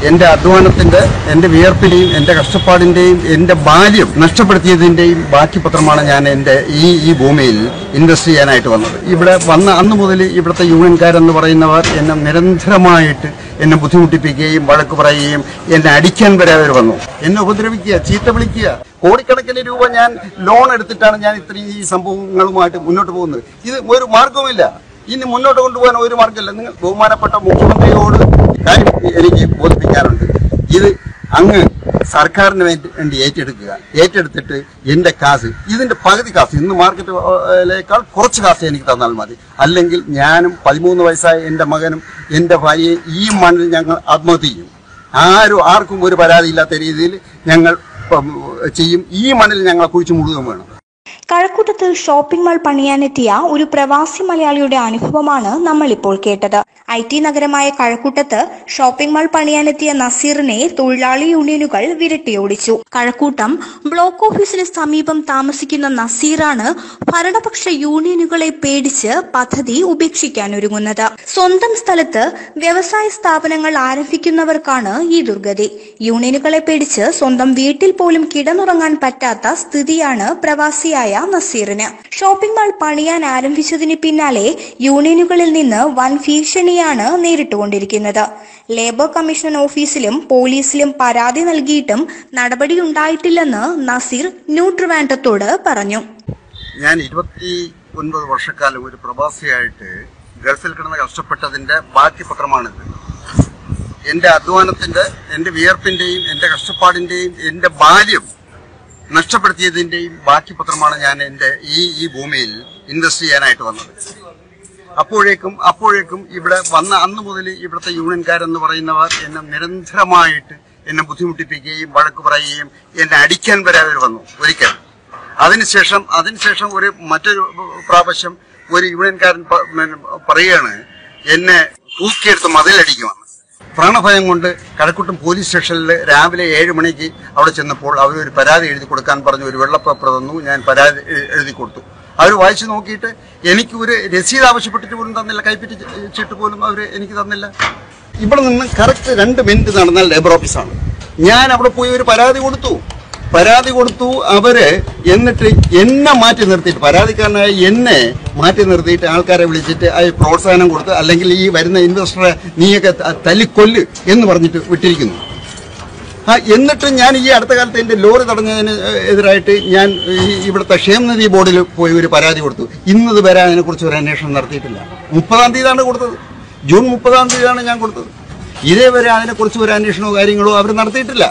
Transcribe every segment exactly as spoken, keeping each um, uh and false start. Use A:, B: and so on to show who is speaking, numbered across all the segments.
A: എൻ്റെ അധ്വാനത്തിൻ്റെ, എൻ്റെ വിയർപ്പിൻ്റെയും എൻ്റെ കഷ്ടപ്പാടിൻ്റെയും എൻ്റെ ബാല്യം നഷ്ടപ്പെടുത്തിയതിൻ്റെയും ബാക്കി പത്രമാണ് ഞാൻ എൻ്റെ ഈ ഈ ഭൂമിയിൽ ഇൻവെസ്റ്റ് ചെയ്യാനായിട്ട് വന്നത്. ഇവിടെ വന്ന അന്ന് മുതൽ ഇവിടുത്തെ യൂണിയൻകാരെന്ന് പറയുന്നവർ എന്നെ നിരന്തരമായിട്ട് എന്നെ ബുദ്ധിമുട്ടിപ്പിക്കുകയും വഴക്ക് പറയുകയും എന്നെ അടിക്കാൻ വരെ അവർ വന്നു. എന്നെ ഉപദ്രവിക്കുക, ചീത്ത വിളിക്കുക. കോടിക്കണക്കിന് രൂപ ഞാൻ ലോൺ എടുത്തിട്ടാണ് ഞാൻ ഇത്രയും ഈ സംഭവങ്ങളുമായിട്ട് മുന്നോട്ട് പോകുന്നത്. ഇത് ഒരു മാർഗവുമില്ല. ഇനി മുന്നോട്ട് കൊണ്ടുപോകാൻ ഒരു മാർഗമില്ല. നിങ്ങൾ ബഹുമാനപ്പെട്ട മുഖ്യമന്ത്രിയോട് കാര്യം എനിക്ക് ബോധിപ്പിക്കാറുണ്ട്. ഇത് അങ്ങ് സർക്കാരിന് വേണ്ടി വേണ്ടി ഏറ്റെടുക്കുക. ഏറ്റെടുത്തിട്ട് എൻ്റെ കാശ്, ഇതിൻ്റെ പകുതി കാശ്, ഇന്ന് മാർക്കറ്റിലേക്കാൾ കുറച്ച് കാശ് എനിക്ക് തന്നാൽ മതി. അല്ലെങ്കിൽ ഞാനും പതിമൂന്ന് വയസ്സായ എൻ്റെ മകനും എൻ്റെ ഭാര്യയും ഈ മണ്ണിൽ ഞങ്ങൾ ആത്മഹത്യ ചെയ്യും. ആരും ആർക്കും ഒരു പരാതിയില്ലാത്ത രീതിയിൽ ഞങ്ങൾ ചെയ്യും. ഈ മണ്ണിൽ ഞങ്ങളെ കുഴിച്ചു മുഴുവൻ വേണം.
B: കഴക്കൂട്ടത്ത് ഷോപ്പിംഗ് മാൾ പണിയാനെത്തിയ ഒരു പ്രവാസി മലയാളിയുടെ അനുഭവമാണ് നമ്മൾ ഇപ്പോൾ കേട്ടത്. ഐ ടി നഗരമായ കഴക്കൂട്ടത്ത് ഷോപ്പിംഗ് മാൾ പണിയാനെത്തിയ നസീറിനെ തൊഴിലാളി യൂണിയനുകൾ വിരട്ടിയോടിച്ചു. കഴക്കൂട്ടം ബ്ലോക്ക് ഓഫീസിന് സമീപം താമസിക്കുന്ന നസീറാണ് ഭരണപക്ഷ യൂണിയനുകളെ പേടിച്ച് പദ്ധതി ഉപേക്ഷിക്കാനൊരുങ്ങുന്നത്. സ്വന്തം സ്ഥലത്ത് വ്യവസായ സ്ഥാപനങ്ങൾ ആരംഭിക്കുന്നവർക്കാണ് ഈ ദുർഗതി. യൂണിയനുകളെ പേടിച്ച് സ്വന്തം വീട്ടിൽ പോലും കിടന്നുറങ്ങാൻ പറ്റാത്ത സ്ഥിതിയാണ് പ്രവാസിയായ നസീറിന്. ഷോപ്പിംഗ് മാൾ പണിയാൻ ആരംഭിച്ചതിന് പിന്നാലെ യൂണിയനുകളിൽ നിന്ന് വൻ ഭീഷണിയാണ് നേരിട്ടുകൊണ്ടിരിക്കുന്നത്. ലേബർ കമ്മീഷൻ ഓഫീസിലും പോലീസിലും പരാതി നൽകിയിട്ടും നടപടിയുണ്ടായിട്ടില്ലെന്ന് നസീർ ന്യൂട്രിവാൻഡത്തോട് പറഞ്ഞു.
A: ഞാൻ ഇരുപത്തി ഒൻപത് വർഷക്കാലം ഒരു പ്രവാസിയായിട്ട് ഗൾഫിൽ കിടന്ന് കഷ്ടപ്പെട്ടതിന്റെ ബാക്കി പത്രമാണിത്. എൻ്റെ അധ്വാനത്തിന്റെ, എൻ്റെ വിയർപ്പിന്റെയും എൻ്റെ കഷ്ടപ്പാടിന്റെയും എൻ്റെ ബാല്യം നഷ്ടപ്പെടുത്തിയതിൻ്റെയും ബാക്കി പത്രമാണ് ഞാൻ എൻ്റെ ഈ ഈ ഭൂമിയിൽ ഇൻവെസ്റ്റ് ചെയ്യാനായിട്ട് വന്നത്. അപ്പോഴേക്കും അപ്പോഴേക്കും ഇവിടെ വന്ന അന്ന് മുതൽ ഇവിടുത്തെ യൂണിയൻകാരെന്ന് പറയുന്നവർ എന്നെ നിരന്തരമായിട്ട് എന്നെ ബുദ്ധിമുട്ടിപ്പിക്കുകയും വഴക്ക് പറയുകയും എന്നെ അടിക്കാൻ വരെ അവർ വന്നു ഒരിക്കൽ. അതിനുശേഷം അതിനുശേഷം ഒരു മറ്റൊരു പ്രാവശ്യം ഒരു യൂണിയൻകാരൻ പറയുകയാണ് എന്നെ തൂക്കിയെടുത്ത് മതിലടിക്കുമെന്ന്. പ്രാണഭയം കൊണ്ട് കഴക്കൂട്ടം പോലീസ് സ്റ്റേഷനിൽ രാവിലെ ഏഴ് മണിക്ക് അവിടെ ചെന്നപ്പോൾ അവർ ഒരു പരാതി എഴുതി കൊടുക്കാൻ പറഞ്ഞു. ഒരു വെള്ളപ്പേപ്പർ തന്നു. ഞാൻ പരാതി എഴുതി കൊടുത്തു. അവർ വായിച്ചു നോക്കിയിട്ട് എനിക്ക് ഒരു രസീത് ആവശ്യപ്പെട്ടിട്ട് പോലും തന്നില്ല. കൈപ്പറ്റിച്ചിട്ട് പോലും അവർ എനിക്ക് തന്നില്ല. ഇവിടെ നിന്ന് കറക്റ്റ് രണ്ട് മിനിറ്റ് നടന്നാൽ ലേബർ ഓഫീസാണ്. ഞാൻ അവിടെ പോയി ഒരു പരാതി കൊടുത്തു. പരാതി കൊടുത്തു അവര്. എന്നിട്ട് എന്നെ മാറ്റി നിർത്തിയിട്ട്, പരാതിക്കാരനായ എന്നെ മാറ്റി നിർത്തിയിട്ട് ആൾക്കാരെ വിളിച്ചിട്ട് അത് പ്രോത്സാഹനം കൊടുത്ത്, അല്ലെങ്കിൽ ഈ വരുന്ന ഇൻവെസ്റ്ററെ നീയൊക്കെ തല്ലിക്കൊല്ല് എന്ന് പറഞ്ഞിട്ട് വിട്ടിരിക്കുന്നു. ആ എന്നിട്ട് ഞാൻ ഈ അടുത്ത കാലത്ത് എൻ്റെ ലോറി തടഞ്ഞതിന് എതിരായിട്ട് ഞാൻ ഈ ഇവിടുത്തെ ക്ഷേമനിധി ബോർഡിൽ പോയി ഒരു പരാതി കൊടുത്തു. ഇന്നത് വരെ അതിനെക്കുറിച്ച് ഒരു അന്വേഷണം നടത്തിയിട്ടില്ല. മുപ്പതാം തീയതിയാണ് കൊടുത്തത്. ജൂൺ മുപ്പതാം തീയതിയാണ് ഞാൻ കൊടുത്തത്. ഇതേവരെ അതിനെക്കുറിച്ച് ഒരു അന്വേഷണമോ കാര്യങ്ങളോ അവർ നടത്തിയിട്ടില്ല.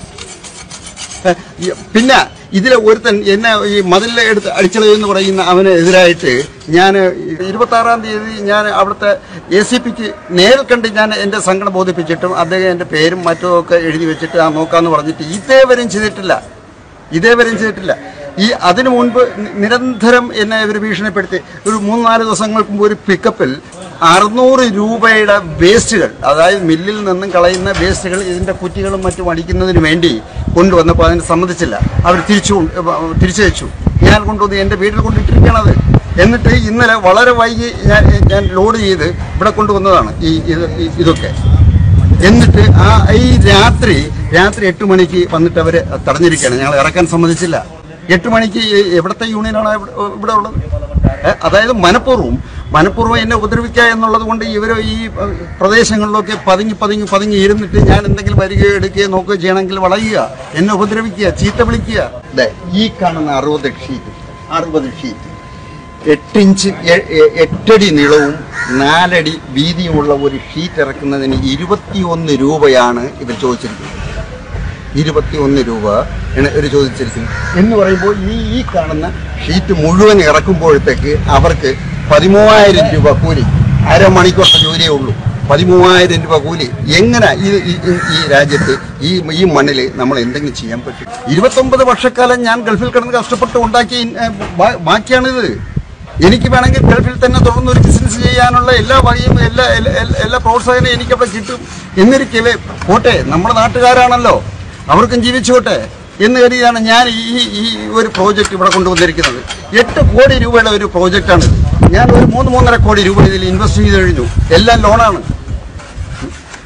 A: പിന്നെ ഇതിലെ ഒരുത്തൻ എന്നെ ഈ മതിലെ എടുത്ത് അടിച്ചളയെന്ന് പറയുന്ന അവന് എതിരായിട്ട് ഞാൻ ഇരുപത്തി ആറാം തീയതി ഞാൻ അവിടുത്തെ എ സി പിക്ക് നേരിൽ കണ്ട് ഞാൻ എൻ്റെ സങ്കടം ബോധിപ്പിച്ചിട്ടും അദ്ദേഹം എൻ്റെ പേരും മറ്റുമൊക്കെ എഴുതി വെച്ചിട്ട് ആ നോക്കാമെന്ന് പറഞ്ഞിട്ട് ഇതേവരെയും ചെയ്തിട്ടില്ല. ഇതേവരെയും ചെയ്തിട്ടില്ല. ഈ അതിനു മുൻപ് നിരന്തരം എന്നെ ഇവർ ഭീഷണിപ്പെടുത്തി. ഒരു മൂന്ന് നാല് ദിവസങ്ങൾക്ക് മുമ്പ് ഒരു പിക്കപ്പിൽ അറുന്നൂറ് രൂപയുടെ വേസ്റ്റുകൾ, അതായത് മില്ലിൽ നിന്നും കളയുന്ന വേസ്റ്റുകൾ ഇതിൻ്റെ കുറ്റികളും മറ്റും അടിക്കുന്നതിന് വേണ്ടി കൊണ്ടുവന്നപ്പോൾ അതിന് സമ്മതിച്ചില്ല. അവർ തിരിച്ചു തിരിച്ചു വെച്ചു. ഞാൻ കൊണ്ടുവന്ന് എൻ്റെ വീട്ടിൽ കൊണ്ടിട്ടിരിക്കുകയാണത്. എന്നിട്ട് ഇന്നലെ വളരെ വൈകി ഞാൻ ഞാൻ ലോഡ് ചെയ്ത് ഇവിടെ കൊണ്ടുവന്നതാണ് ഈ ഇത് ഇതൊക്കെ. എന്നിട്ട് ആ ഈ രാത്രി രാത്രി എട്ട് മണിക്ക് വന്നിട്ട് അവർ തടഞ്ഞിരിക്കുകയാണ്. ഞങ്ങൾ ഇറക്കാൻ സമ്മതിച്ചില്ല. എട്ട് മണിക്ക് എവിടുത്തെ യൂണിയനാണ് ഇവിടെ ഉള്ളത്? അതായത് മനഃപൂർവ്വം മനഃപൂർവ്വം എന്നെ ഉപദ്രവിക്കുക എന്നുള്ളത് കൊണ്ട് ഇവർ ഈ പ്രദേശങ്ങളിലൊക്കെ പതുങ്ങി പതുങ്ങി പതുങ്ങി ഇരുന്നിട്ട് ഞാൻ എന്തെങ്കിലും വരികയോ എടുക്കുകയോ നോക്കുകയോ ചെയ്യണമെങ്കിൽ വളയുക, എന്നെ ഉപദ്രവിക്കുക, ചീത്ത വിളിക്കുക. ഈ കാണുന്ന അറുപത് ഷീറ്റ് അറുപത് ഷീറ്റ് എട്ടിഞ്ച് എട്ടടി നീളവും നാലടി വീതിയുമുള്ള ഒരു ഷീറ്റ് ഇറക്കുന്നതിന് ഇരുപത്തിയൊന്ന് രൂപയാണ് ഇവർ ചോദിച്ചിരിക്കുന്നത്. ഇരുപത്തിയൊന്ന് രൂപ ഇവർ ചോദിച്ചിരിക്കുന്നു എന്ന് പറയുമ്പോൾ ഈ ഈ കാണുന്ന ഷീറ്റ് മുഴുവൻ ഇറക്കുമ്പോഴത്തേക്ക് അവർക്ക് പതിമൂവായിരം രൂപ കൂലി. അരമണിക്കൂറത്തെ ജോലിയേ ഉള്ളൂ. പതിമൂവായിരം രൂപ കൂലി. എങ്ങനെ ഈ ഈ രാജ്യത്ത് ഈ ഈ മണ്ണിൽ നമ്മൾ എന്തെങ്കിലും ചെയ്യാൻ പറ്റും? ഇരുപത്തൊമ്പത് വർഷക്കാലം ഞാൻ ഗൾഫിൽ കിടന്ന് കഷ്ടപ്പെട്ട് ഉണ്ടാക്കി ബാക്കിയാണിത്. എനിക്ക് വേണമെങ്കിൽ ഗൾഫിൽ തന്നെ തുടർന്ന് ഒരു ബിസിനസ് ചെയ്യാനുള്ള എല്ലാ വഴിയും എല്ലാ എല്ലാ പ്രോത്സാഹനവും എനിക്കവിടെ കിട്ടും എന്നിരിക്കവേ പോട്ടെ, നമ്മുടെ നാട്ടുകാരാണല്ലോ, അവർക്കും ജീവിച്ചോട്ടെ എന്ന് കരുതിയാണ് ഞാൻ ഈ ഈ ഒരു പ്രോജക്റ്റ് ഇവിടെ കൊണ്ടുവന്നിരിക്കുന്നത്. എട്ട് കോടി രൂപയുടെ ഒരു പ്രോജക്റ്റാണ്. ഞാൻ ഒരു മൂന്ന് മൂന്നര കോടി രൂപ ഇതിൽ ഇൻവെസ്റ്റ് ചെയ്ത് കഴിഞ്ഞു. എല്ലാം ലോണാണ്.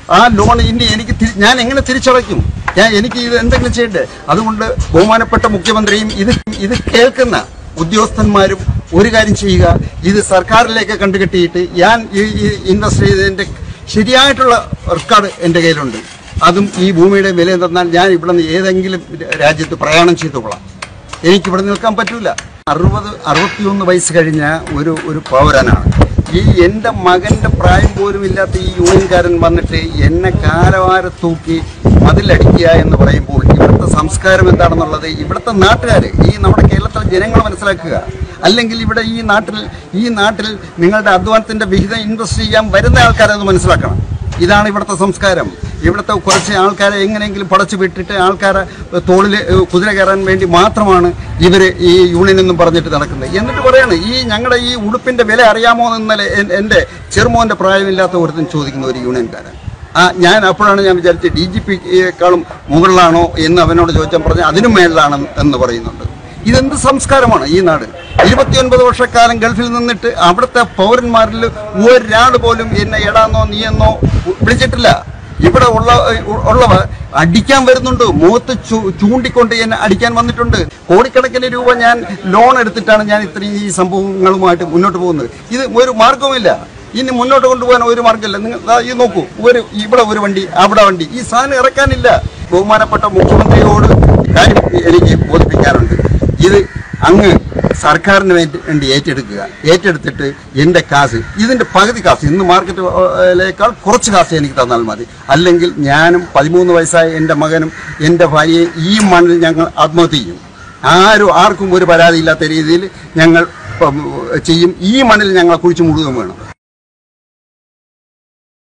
A: ആ ലോൺ ഇനി എനിക്ക് ഞാൻ എങ്ങനെ തിരിച്ചടയ്ക്കും? ഞാൻ എനിക്ക് ഇത് എന്തെങ്കിലും ചെയ്യണ്ടേ? അതുകൊണ്ട് ബഹുമാനപ്പെട്ട മുഖ്യമന്ത്രിയും ഇത് ഇത് കേൾക്കുന്ന ഉദ്യോഗസ്ഥന്മാരും ഒരു കാര്യം ചെയ്യുക, ഇത് സർക്കാരിലേക്ക് കണ്ടുകെട്ടിയിട്ട് ഞാൻ ഈ ഇൻവെസ്റ്റ് ചെയ്തതിൻ്റെ ശരിയായിട്ടുള്ള റെക്കോർഡ് എൻ്റെ കയ്യിലുണ്ട്. അതും ഈ ഭൂമിയുടെ വില എന്തെന്നാൽ ഞാൻ ഇവിടെ നിന്ന് ഏതെങ്കിലും രാജ്യത്ത് പ്രയാണം ചെയ്തുകൊള്ളാം. എനിക്കിവിടെ നിൽക്കാൻ പറ്റൂല. അറുപത് അറുപത്തിയൊന്ന് വയസ്സ് കഴിഞ്ഞ ഒരു ഒരു പൗരനാണ്. ഈ എൻ്റെ മകൻ്റെ പ്രായം പോലും ഇല്ലാത്ത ഈ യൂണിയൻകാരൻ വന്നിട്ട് എന്നെ കാലവാര തൂക്കി മതിലടിക്കുക എന്ന് പറയുമ്പോൾ ഇവിടുത്തെ സംസ്കാരം എന്താണെന്നുള്ളത് ഇവിടുത്തെ നാട്ടുകാർ, ഈ നമ്മുടെ കേരളത്തിലെ ജനങ്ങൾ മനസ്സിലാക്കുക. അല്ലെങ്കിൽ ഇവിടെ ഈ നാട്ടിൽ ഈ നാട്ടിൽ നിങ്ങളുടെ അധ്വാനത്തിൻ്റെ വിഹിതം ഇൻവെസ്റ്റ് ചെയ്യാൻ വരുന്ന ആൾക്കാരത് മനസ്സിലാക്കണം. ഇതാണ് ഇവിടുത്തെ സംസ്കാരം. ഇവിടുത്തെ കുറച്ച് ആൾക്കാരെ എങ്ങനെയെങ്കിലും പടച്ചു വിട്ടിട്ട് ആൾക്കാരെ തോളിൽ കുതിര കയറാൻ വേണ്ടി മാത്രമാണ് ഇവർ ഈ യൂണിയൻ എന്നും പറഞ്ഞിട്ട് നടക്കുന്നത്. എന്നിട്ട് പറയാണ് ഈ ഞങ്ങളുടെ ഈ ഉടുപ്പിൻ്റെ വില അറിയാമോ എന്നല്ലേ എൻ്റെ ചെറുമോൻ്റെ പ്രായമില്ലാത്ത ഒരുത്തൻ ചോദിക്കുന്ന ഒരു യൂണിയൻകാരൻ. ആ ഞാൻ അപ്പോഴാണ് ഞാൻ വിചാരിച്ചത് ഡി ജി പിയേക്കാളും മുകളിലാണോ എന്ന് അവനോട് ചോദിച്ചാൽ പറഞ്ഞ് അതിനും മേളിലാണ് എന്ന് പറയുന്നുണ്ട്. ഇതെന്ത് സംസ്കാരമാണ് ഈ നാട്? ഇരുപത്തിയൊൻപത് വർഷക്കാലം ഗൾഫിൽ നിന്നിട്ട് അവിടുത്തെ പൗരന്മാരിൽ ഒരാൾ പോലും എന്നെ എടാന്നോ നീയെന്നോ വിളിച്ചിട്ടില്ല. ഇവിടെ ഉള്ള ഉള്ളവർ അടിക്കാൻ വരുന്നുണ്ട്, മുഖത്ത് ചൂണ്ടിക്കൊണ്ട് എന്നെ അടിക്കാൻ വന്നിട്ടുണ്ട്. കോടിക്കണക്കിന് രൂപ ഞാൻ ലോൺ എടുത്തിട്ടാണ് ഞാൻ ഇത്രയും ഈ സംഭവങ്ങളുമായിട്ട് മുന്നോട്ട് പോകുന്നത്. ഇത് ഒരു മാർഗവുമില്ല. ഇനി മുന്നോട്ട് കൊണ്ടുപോകാൻ ഒരു മാർഗ്ഗമില്ല. നിങ്ങൾ ഇത് നോക്കൂ, ഒരു ഇവിടെ ഒരു വണ്ടി അവിടെ വണ്ടി, ഈ സാധനം ഇറക്കാനില്ല. ബഹുമാനപ്പെട്ട മുഖ്യമന്ത്രിയോട് കാര്യം എനിക്ക് ബോധിപ്പിക്കാറുണ്ട്. ഇത് അങ്ങ് സർക്കാരിന് വേണ്ടി ഏറ്റെടുക്കുക. ഏറ്റെടുത്തിട്ട് എൻ്റെ കാശ്, ഇതിൻ്റെ പകുതി കാശ് ഇന്ന് മാർക്കറ്റിലേക്കാൾ കുറച്ച് കാശ് എനിക്ക് തന്നാൽ മതി. അല്ലെങ്കിൽ ഞാനും പതിമൂന്ന് വയസ്സായ എൻ്റെ മകനും എൻ്റെ ഭാര്യയും ഈ മണ്ണിൽ ഞങ്ങൾ ആത്മഹത്യ ചെയ്യും. ആരും ആർക്കും ഒരു പരാതിയില്ലാത്ത രീതിയിൽ ഞങ്ങൾ ചെയ്യും. ഈ മണ്ണിൽ ഞങ്ങൾ കുഴിച്ചു മുഴുവൻ വേണം.